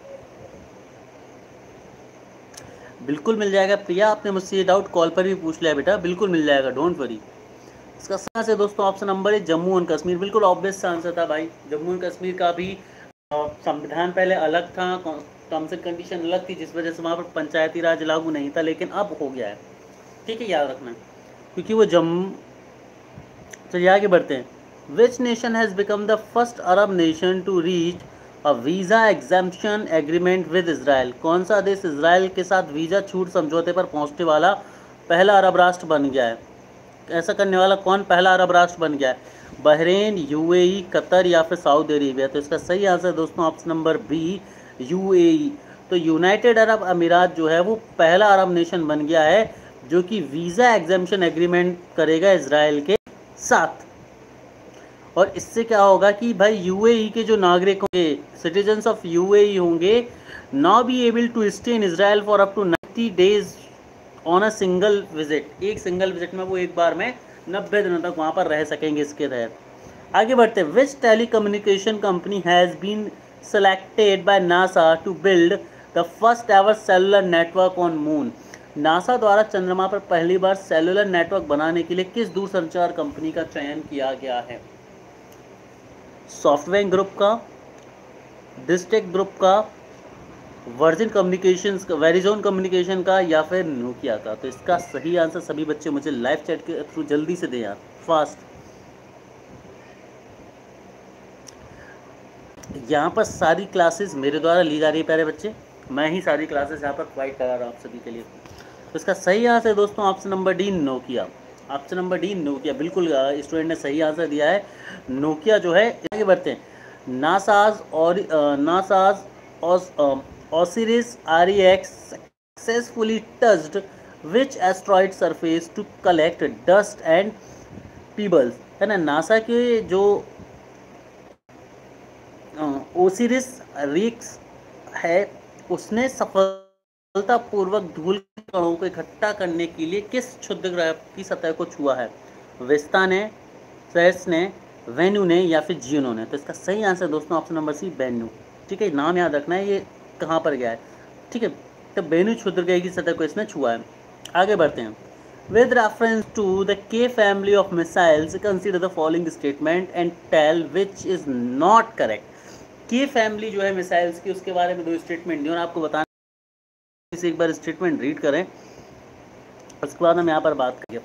बिल्कुल मिल जाएगा प्रिया, आपने मुझसे ये डाउट कॉल पर भी पूछ लिया बेटा, बिल्कुल मिल जाएगा, डोंट वरी। इसका सही आंसर दोस्तों ऑप्शन नंबर है जम्मू एंड कश्मीर। बिल्कुल ऑब्वियस आंसर था भाई। जम्मू एंड कश्मीर का भी संविधान पहले अलग था, टर्म्स एंड कंडीशन अलग थी, जिस वजह से वहाँ पर पंचायती राज लागू नहीं था, लेकिन अब हो गया है। ठीक है, याद रखना, क्योंकि वो जम्मू। चलिए आगे बढ़ते हैं। Which nation has become the first Arab nation to reach a visa exemption agreement with Israel? कौन सा देश इजराइल के साथ वीज़ा छूट समझौते पर पहुंचने वाला पहला अरब राष्ट्र बन गया है? ऐसा करने वाला कौन पहला अरब राष्ट्र बन गया है? बहरीन, यूएई, कतर, या फिर सऊदी अरेबिया? तो इसका सही आंसर दोस्तों ऑप्शन नंबर बी, यूएई। तो यूनाइटेड अरब अमीरात जो है वो पहला अरब नेशन बन गया है जो कि वीज़ा एग्जाम्पशन एग्रीमेंट करेगा इजराइल के साथ। और इससे क्या होगा कि भाई यूएई के जो नागरिक होंगे, सिटीजन्स ऑफ यूएई होंगे, now be able to stay in Israel for up to ninety days on a single visit. एक सिंगल विजिट में वो एक बार में नब्बे दिनों तक वहाँ पर रह सकेंगे इसके तहत। आगे बढ़ते हैं। Which telecommunication company has been selected by NASA to build the first ever cellular network on moon? NASA द्वारा चंद्रमा पर पहली बार सेलुलर नेटवर्क बनाने के लिए किस दूरसंचार कंपनी का चयन किया गया है? सॉफ्टवेयर ग्रुप का, डिस्टेक ग्रुप का, वर्जिन कम्युनिकेशंस का, वेरिजोन कम्युनिकेशन का, या फिर नोकिया का? तो इसका सही आंसर सभी बच्चे मुझे लाइव चैट के थ्रू जल्दी से दें यार, फास्ट। यहाँ पर सारी क्लासेस मेरे द्वारा ली जा रही है प्यारे बच्चे, मैं ही सारी क्लासेस यहाँ पर प्रोवाइड करा रहा हूँ आप सभी के लिए। तो इसका सही आंसर दोस्तों option number D, Nokia. Option number D, Nokia. बिल्कुल स्टूडेंट ने सही आंसर दिया है, नोकिया जो है। आगे बढ़ते हैं। नासाज और NASA's OSIRIS R E X successfully touched which asteroid surface to collect dust and pebbles? है ना, नासा के जो ओसिरिस रिक्स है उसने सफलतापूर्वक धूल कणों को इकट्ठा करने के लिए किस क्षुद्र ग्रह की सतह को छुआ है? वेस्टा ने, सेरेस ने, वेन्यू ने, या फिर जियोनो ने? तो इसका सही आंसर दोस्तों ऑप्शन नंबर सी, वेन्यू। ठीक है, नाम याद रखना है ये कहाँ पर गया है। ठीक है, तो वेन्यू क्षुद्र ग्रह की सतह को इसने छुआ है। आगे बढ़ते हैं। With reference to the K family of missiles consider the following statement and tell which is not correct. K family जो है मिसाइल्स की, उसके बारे में दो स्टेटमेंट दी और आपको बताना, इसे एक बार स्टेटमेंट रीड करें, उसके बाद हम यहाँ पर बात करेंगे।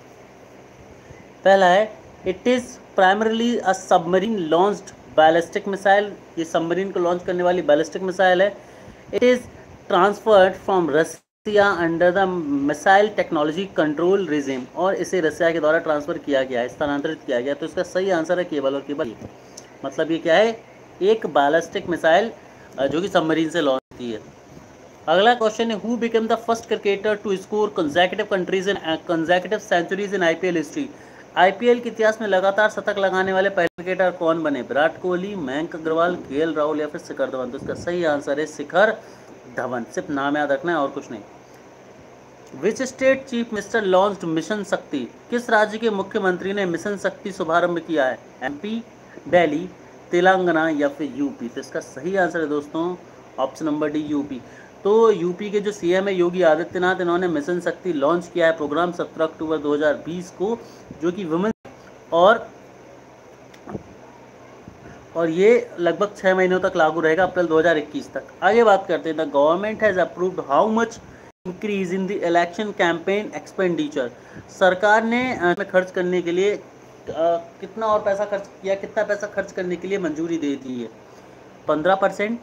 पहला है, it is primarily a submarine launched ballistic missile. ये सबमरीन को लॉन्च करने वाली बैलिस्टिक मिसाइल है। It is transferred from Russia under the missile technology control regime, और इसे रसिया के द्वारा ट्रांसफ़र किया गया है, स्थानांतरित किया गया। तो इसका सही आंसर है केवल और केवल, मतलब ये क्या है, एक बैलिस्टिक मिसाइल जो कि सबमरीन से लॉन्च होती है। अगला क्वेश्चन है, who become the first cricketer to score consecutive countries in consecutive centuries in IPL history? IPL के इतिहास में लगातार शतक लगाने वाले पहले क्रिकेटर कौन बने? विराट कोहली, मयंक अग्रवाल, केएल राहुल, या फिर शिखर धवन? तो इसका सही आंसर है शिखर धवन। सिर्फ नाम याद रखना है और कुछ नहीं। Which state chief minister launched mission Shakti? किस राज्य के मुख्यमंत्री ने मिशन शक्ति शुभारंभ किया है? एमपी, दिल्ली, तेलंगाना, या फिर यूपी? तो इसका सही आंसर है दोस्तों ऑप्शन नंबर डी, यूपी। तो यूपी के जो सीएम है योगी आदित्यनाथ, इन्होंने मिशन शक्ति लॉन्च किया है प्रोग्राम सत्रह अक्टूबर दो हज़ार बीस को, जो कि वुमेन और और ये लगभग छः महीनों तक लागू रहेगा, अप्रैल दो हज़ार इक्कीस तक। आगे बात करते हैं, the government has approved how much increase in the election campaign expenditure. सरकार ने uh, खर्च करने के लिए uh, कितना और पैसा खर्च किया, कितना पैसा खर्च करने के लिए मंजूरी दे दी है? पंद्रह परसेंट,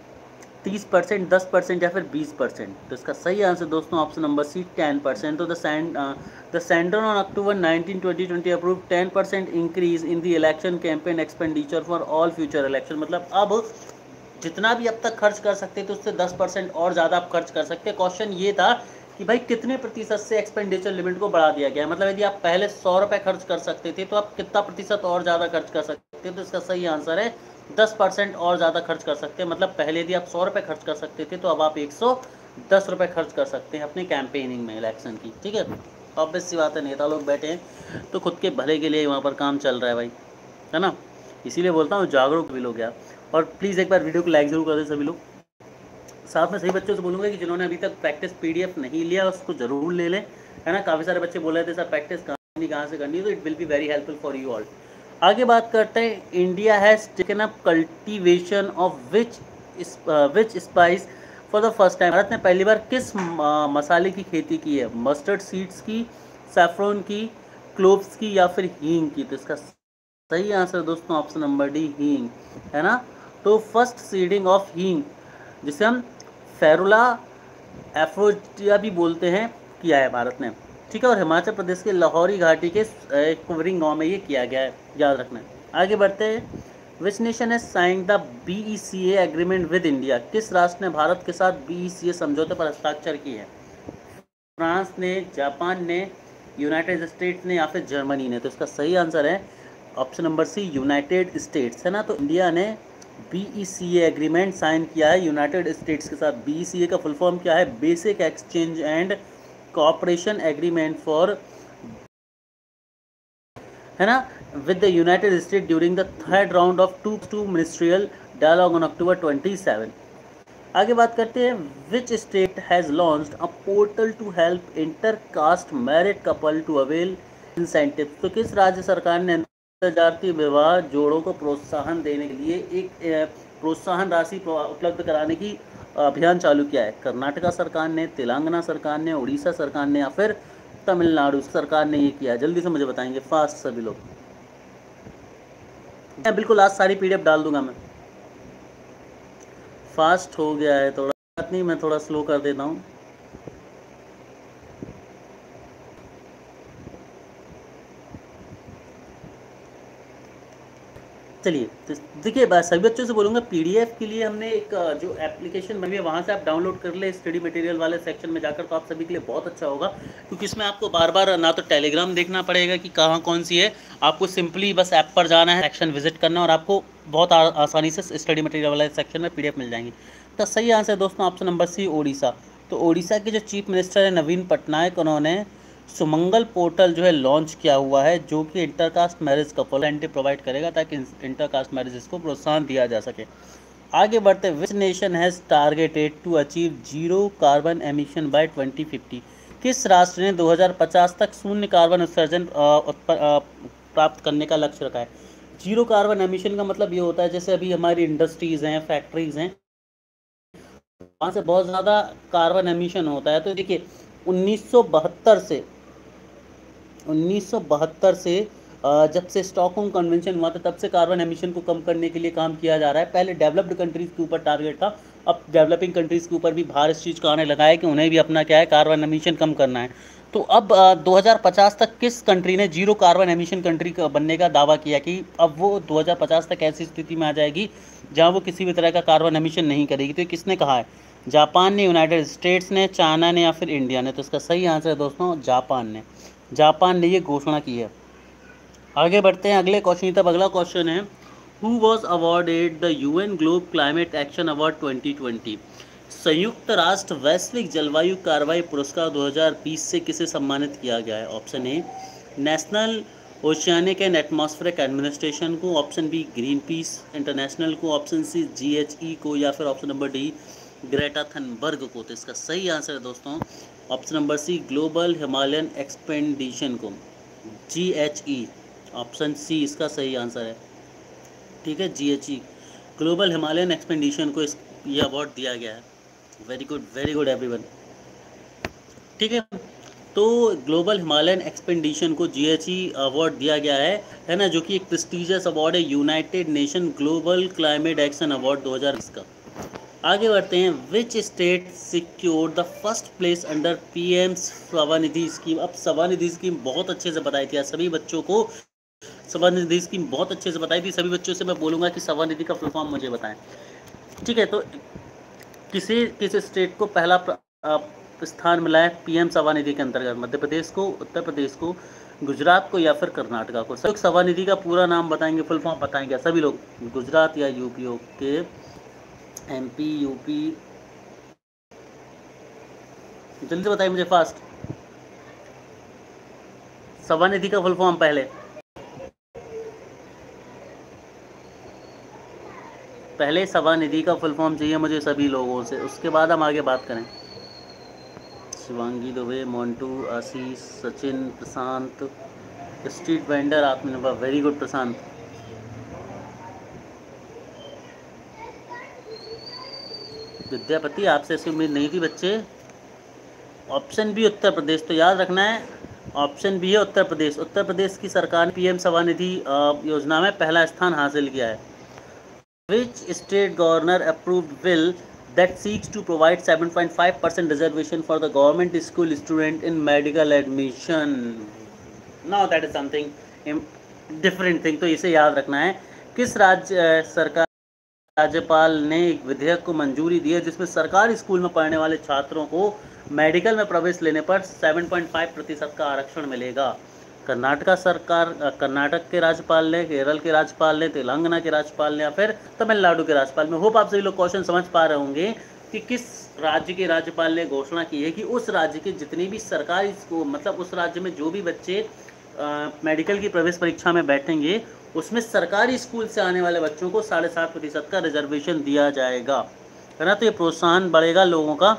तीस परसेंट, दस परसेंट या फिर बीस परसेंट? तो इसका सही आंसर दोस्तों option number C ten percent. तो the send the centre on October nineteen twenty twenty approve ten percent increase in the election campaign expenditure for all future election. मतलब अब जितना भी अब तक खर्च कर सकते थे उससे दस परसेंट और ज़्यादा आप खर्च कर सकते हैं। क्वेश्चन ये था कि भाई कितने प्रतिशत से एक्सपेंडिचर लिमिट को बढ़ा दिया गया है, मतलब यदि आप पहले सौ रुपये खर्च कर सकते थे तो आप कितना प्रतिशत और ज़्यादा खर्च कर सकते थे? तो इसका सही आंसर है दस परसेंट और ज़्यादा खर्च कर सकते हैं। मतलब पहले यदि आप सौ रुपये खर्च कर सकते थे तो अब आप एक सौ दस रुपये खर्च कर सकते हैं अपनी कैंपेनिंग में इलेक्शन की। ठीक है, ऑब्वियस सी बात है, नेता लोग बैठे हैं तो खुद के भले के लिए वहाँ पर काम चल रहा है भाई, है ना। इसीलिए बोलता हूँ जागरूक भी लोग यार। और प्लीज़ एक बार वीडियो को लाइक जरूर कर दें सभी लोग। साथ में सही बच्चों से बोलूँगा कि जिन्होंने अभी तक प्रैक्टिस पीडीएफ नहीं लिया उसको ज़रूर ले लें, है ना। काफ़ी सारे बच्चे बोल रहे थे सर प्रैक्टिस कहाँ कहाँ से करनी है, तो it will be very helpful for you all. आगे बात करते हैं, India has taken up cultivation of which which spice for the first time. भारत ने पहली बार किस uh, मसाले की खेती की है? मस्टर्ड सीड्स की, सैफरॉन की, क्लोव्स की या फिर हींग की? तो इसका सही आंसर दोस्तों ऑप्शन नंबर डी हींग, है ना। तो फर्स्ट सीडिंग ऑफ हींग, जिसे हम फेरुला एफ्रोजिया भी बोलते हैं, किया है भारत ने। ठीक है, और हिमाचल प्रदेश के लाहौरी घाटी के कुवरिंग गांव में ये किया गया है, याद रखना है। आगे बढ़ते हैं, which nation has sign the B E C A agreement with India. किस राष्ट्र ने भारत के साथ बी ई सी ए समझौते पर हस्ताक्षर किए हैं? फ्रांस ने, जापान ने, यूनाइटेड स्टेट्स ने या फिर जर्मनी ने? तो इसका सही आंसर है option number C United States, है ना। तो इंडिया ने B E C A agreement sign किया है यूनाइटेड स्टेट्स के साथ। बी ई सी ए का फुल फॉर्म क्या है? Basic exchange and cooperation agreement for, है ना, with the United State during the third round of two two ministerial dialogue on October twenty seven. आगे बात करते हैं, which state has launched a portal to help intercaste married couple to avail incentive. तो किस राज्य सरकार ने अंतर्जातीय विवाह जोड़ों को प्रोत्साहन देने के लिए एक प्रोत्साहन राशि उपलब्ध कराने की अभियान चालू किया है? कर्नाटका सरकार ने, तेलंगाना सरकार ने, उड़ीसा सरकार ने या फिर तमिलनाडु सरकार ने ये किया है? जल्दी से मुझे बताएंगे, फास्ट सभी लोग। मैं बिल्कुल आज सारी पीडीएफ डाल दूंगा, मैं फास्ट हो गया है थोड़ा, बात नहीं, मैं थोड़ा स्लो कर देता हूँ। चलिए, तो देखिए सभी बच्चों से बोलूँगा पीडीएफ के लिए हमने एक जो एप्लीकेशन बनी है वहाँ से आप डाउनलोड कर ले स्टडी मटेरियल वाले सेक्शन में जाकर, तो आप सभी के लिए बहुत अच्छा होगा, क्योंकि इसमें आपको बार बार ना तो टेलीग्राम देखना पड़ेगा कि कहाँ कौन सी है, आपको सिंपली बस ऐप पर जाना है, सेक्शन विजिट करना और आपको बहुत आसानी से स्टडी मटेरियल वाले सेक्शन में पीडीएफ मिल जाएंगी। तो सही आंसर दोस्तों ऑप्शन नंबर सी ओडिशा। तो ओडिशा के जो चीफ मिनिस्टर है नवीन पटनायक, उन्होंने सुमंगल पोर्टल जो है लॉन्च किया हुआ है, जो कि इंटरकास्ट मैरिज कपल एंटी प्रोवाइड करेगा ताकि इंटरकास्ट मैरिजेस को प्रोत्साहन दिया जा सके। आगे बढ़ते, which nation has targeted to achieve zero carbon emission by twenty fifty. किस राष्ट्र ने दो हज़ार पचास तक शून्य कार्बन उत्सर्जन प्राप्त करने का लक्ष्य रखा है? जीरो कार्बन एमिशन का मतलब ये होता है जैसे अभी हमारी इंडस्ट्रीज़ हैं, फैक्ट्रीज़ हैं, वहाँ से बहुत ज़्यादा कार्बन एमिशन होता है। तो देखिए उन्नीस सौ बहत्तर से उन्नीस सौ बहत्तर से जब से स्टॉकहोम कन्वेंशन हुआ था तब से कार्बन एमिशन को कम करने के लिए काम किया जा रहा है। पहले डेवलप्ड कंट्रीज़ के ऊपर टारगेट था, अब डेवलपिंग कंट्रीज़ के ऊपर भी भार इस चीज़ का आने लगा है कि उन्हें भी अपना क्या है कार्बन एमिशन कम करना है। तो अब दो हज़ार पचास तक किस कंट्री ने जीरो कार्बन एमिशन कंट्री बनने का दावा किया कि अब वो दो हज़ार पचास तक ऐसी स्थिति में आ जाएगी जहाँ वो किसी भी तरह का कार्बन एमिशन नहीं करेगी? तो किसने कहा है? जापान ने, यूनाइटेड स्टेट्स ने, चाइना ने या फिर इंडिया ने? तो इसका सही आंसर है दोस्तों जापान ने। जापान ने ये घोषणा की है। आगे बढ़ते हैं अगले क्वेश्चन की तरफ। अगला क्वेश्चन है, who was awarded the UN global climate action award twenty twenty. संयुक्त राष्ट्र वैश्विक जलवायु कार्रवाई पुरस्कार दो हज़ार बीस से किसे सम्मानित किया गया है? Option A National Oceanic and Atmospheric Administration को, option B Greenpeace International को, option C G H E को या फिर option number D Greta Thunberg को? तो इसका सही आंसर है दोस्तों option number C Global Himalayan Expedition को, जी एच ई, ऑप्शन सी इसका सही आंसर है। ठीक है, जीएचई ग्लोबल हिमालयन एक्सपेडिशन को इस ये अवार्ड दिया गया है। Very good, very good everyone. ठीक है, तो ग्लोबल हिमालयन एक्सपेडिशन को जीएचई अवार्ड दिया गया है है ना, जो कि एक प्रेस्टिजियस अवार्ड है, United Nation global climate action award दो हज़ार बीस का। आगे बढ़ते हैं। Which state secured the first place under PM Svanidhi scheme. अब स्वनिधि स्कीम बहुत अच्छे से बताई थी, सभी बच्चों को स्वनिधि स्कीम बहुत अच्छे से बताई थी। सभी बच्चों से मैं बोलूँगा कि स्वनिधि का फुल फॉर्म मुझे बताएं। ठीक है, तो किसी किस स्टेट को पहला स्थान मिला है पीएम स्वनिधि के अंतर्गत? मध्य प्रदेश को, उत्तर प्रदेश को, गुजरात को या फिर कर्नाटका को? सब स्वनिधि का पूरा नाम बताएंगे, फुल फॉर्म बताएंगे सभी लोग? गुजरात या यूपी? ओके, एमपी, यूपी, जल्दी बताइए मुझे फास्ट। स्वनिधि का फुल फॉर्म पहले पहले स्वनिधि का फुल फॉर्म चाहिए मुझे सभी लोगों से, उसके बाद हम आगे बात करें। Shivangi Dubey, Montu, Ashish, Sachin, Prashant, street vendor, Atmanirbhar. Very good Prashant. Vidyapati, आपसे ऐसी उम्मीद नहीं थी बच्चे। ऑप्शन बी उत्तर प्रदेश, तो याद रखना है ऑप्शन बी है उत्तर प्रदेश। उत्तर प्रदेश की सरकार ने पीएम स्वनिधि योजना में पहला स्थान हासिल किया है। Which state governor approved bill that seeks to provide seven point five percent reservation for the government school student in medical admission. Now that is something different thing, तो इसे याद रखना है। किस राज्य सरकार राज्यपाल ने एक विधेयक को मंजूरी दी है जिसमें सरकारी स्कूल में पढ़ने वाले छात्रों को मेडिकल में प्रवेश लेने पर सात पॉइंट पाँच प्रतिशत का आरक्षण मिलेगा? कर्नाटक सरकार, कर्नाटक के राज्यपाल ने, केरल के राज्यपाल ने, तेलंगाना के राज्यपाल ने या फिर तमिलनाडु के राज्यपाल ने? होप आप सभी लोग क्वेश्चन समझ पा रहे होंगे कि किस राज्य के राज्यपाल ने घोषणा की है कि उस राज्य के जितने भी सरकारी स्कूल, मतलब उस राज्य में जो भी बच्चे आ, मेडिकल की प्रवेश परीक्षा में बैठेंगे उसमें सरकारी स्कूल से आने वाले बच्चों को साढ़े सात प्रतिशत का रिजर्वेशन दिया जाएगा, है ना। तो ये प्रोत्साहन बढ़ेगा लोगों का।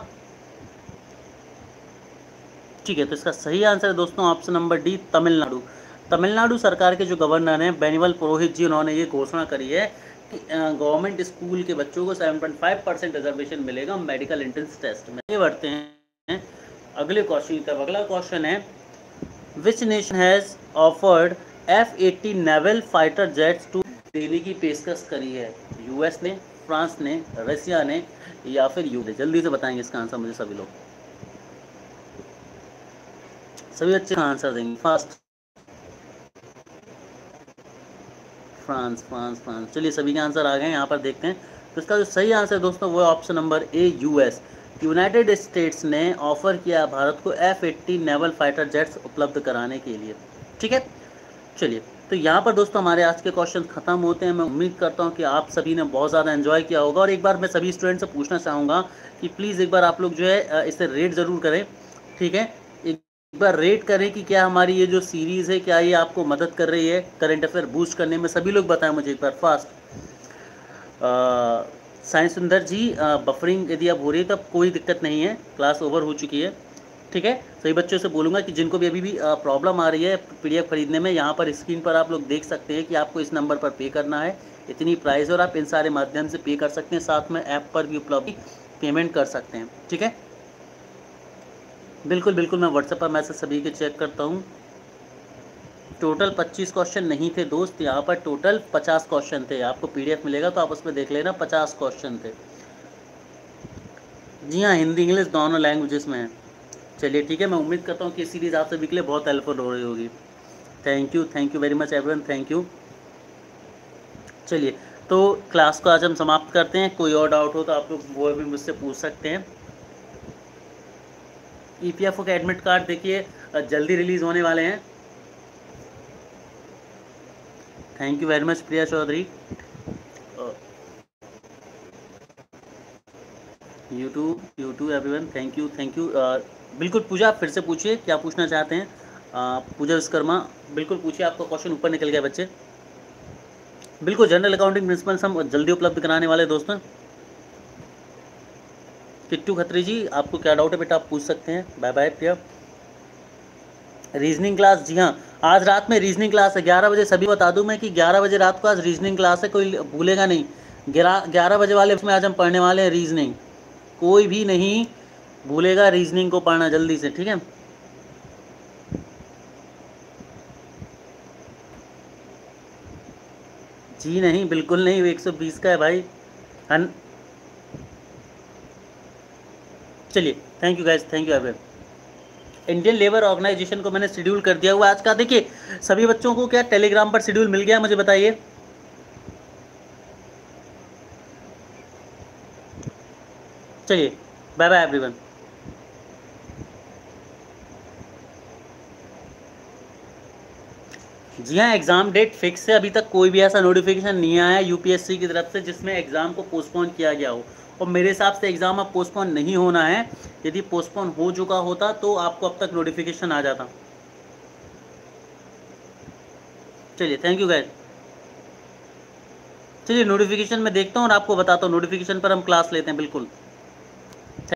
ठीक है, तो इसका सही आंसर है दोस्तों option number D, Tamil Nadu. Tamil Nadu सरकार के जो गवर्नर हैं बेनिवल पुरोहित जी, उन्होंने ये घोषणा करी है कि गवर्नमेंट स्कूल के बच्चों को सात पॉइंट पाँच परसेंट रिजर्वेशन मिलेगा मेडिकल एंट्रेंस टेस्ट में। ये बढ़ते हैं अगले क्वेश्चन की तरफ। अगला क्वेश्चन है which nation has offered F eighty naval fighter jets to देने की पेशकश करी है? यूएस ने, फ्रांस ने, रशिया ने या फिर यूके? जल्दी से बताएंगे इसका आंसर मुझे सभी लोग, सभी अच्छे आंसर देंगे फास्ट। France, France, France. चलिए सभी के आंसर आ गए, यहाँ पर देखते हैं। तो इसका जो सही आंसर है दोस्तों वो है option number A, US. United States ने ऑफर किया भारत को F eighty naval fighter jets उपलब्ध कराने के लिए। ठीक है, चलिए तो यहाँ पर दोस्तों हमारे आज के क्वेश्चन खत्म होते हैं। मैं उम्मीद करता हूँ कि आप सभी ने बहुत ज़्यादा एंजॉय किया होगा। और एक बार मैं सभी स्टूडेंट से पूछना चाहूँगा कि प्लीज़ एक बार आप लोग जो है इसे रेट ज़रूर करें। ठीक है, एक बार रेट करें कि क्या हमारी ये जो सीरीज़ है क्या ये आपको मदद कर रही है करंट अफेयर बूस्ट करने में? सभी लोग बताएं मुझे एक बार फास्ट। साइंस सुंदर जी, बफरिंग यदि अब हो रही है तब कोई दिक्कत नहीं है, क्लास ओवर हो चुकी है। ठीक है, सभी बच्चों से बोलूँगा कि जिनको भी अभी भी प्रॉब्लम आ रही है पीडीएफ खरीदने में, यहाँ पर स्क्रीन पर आप लोग देख सकते हैं कि आपको इस नंबर पर पे करना है, इतनी प्राइस, और आप इन सारे माध्यम से पे कर सकते हैं। साथ में ऐप पर भी उपलब्ध पेमेंट कर सकते हैं। ठीक है, बिल्कुल बिल्कुल, मैं व्हाट्सएप पर मैसेज सभी के चेक करता हूँ। टोटल पच्चीस क्वेश्चन नहीं थे दोस्त, यहाँ पर टोटल पचास क्वेश्चन थे। आपको पीडीएफ मिलेगा तो आप उसमें देख लेना, पचास क्वेश्चन थे। जी हाँ, हिंदी इंग्लिश दोनों लैंग्वेजेस में है। चलिए ठीक है, मैं उम्मीद करता हूँ कि ये सीरीज़ आप सभी के लिए बहुत हेल्पफुल हो रही होगी। Thank you, thank you very much everyone, thank you. चलिए तो क्लास को आज हम समाप्त करते हैं। कोई और डाउट हो तो आप लोग वो भी मुझसे पूछ सकते हैं। ईपीएफओ के एडमिट कार्ड देखिए जल्दी रिलीज़ होने वाले हैं। Thank you very much Priya Chaudhary. YouTube YouTube everyone, thank you thank you. बिल्कुल पूजा, फिर से पूछिए क्या पूछना चाहते हैं। आ, पूजा विश्वकर्मा, बिल्कुल पूछिए, आपका क्वेश्चन ऊपर निकल गया बच्चे। बिल्कुल, जनरल अकाउंटिंग प्रिंसिपल्स हम जल्दी उपलब्ध कराने वाले दोस्तों। किट्टू खत्री जी, आपको क्या डाउट है बेटा आप पूछ सकते हैं। Bye bye Priya. Reasoning class, जी हाँ आज रात में रीजनिंग क्लास है ग्यारह बजे, सभी बता दूं मैं कि ग्यारह बजे रात को आज रीजनिंग क्लास है, कोई भूलेगा नहीं। ग्यारह ग्यारह बजे वाले उसमें आज हम पढ़ने वाले हैं रीजनिंग, कोई भी नहीं भूलेगा रीजनिंग को पढ़ना जल्दी से, ठीक है। जी नहीं, बिल्कुल नहीं, वो एक सौ बीस का है भाई। हन चलिए, thank you guys, thank you everyone. Indian labour organisation को मैंने शेड्यूल कर दिया हुआ आज का। देखिए सभी बच्चों को क्या टेलीग्राम पर शेड्यूल मिल गया, मुझे बताइए। चलिए, बाय बाय एवरीवन। जी हाँ, एग्ज़ाम डेट फिक्स है, अभी तक कोई भी ऐसा नोटिफिकेशन नहीं आया यूपीएससी की तरफ से जिसमें एग्ज़ाम को पोस्टपोन किया गया हो, और मेरे हिसाब से एग्ज़ाम अब पोस्टपोन नहीं होना है। यदि पोस्टपोन हो चुका होता तो आपको अब तक नोटिफिकेशन आ जाता। चलिए, थैंक यू गाइस। चलिए, नोटिफिकेशन मैं देखता हूँ और आपको बताता हूँ, नोटिफिकेशन पर हम क्लास लेते हैं बिल्कुल।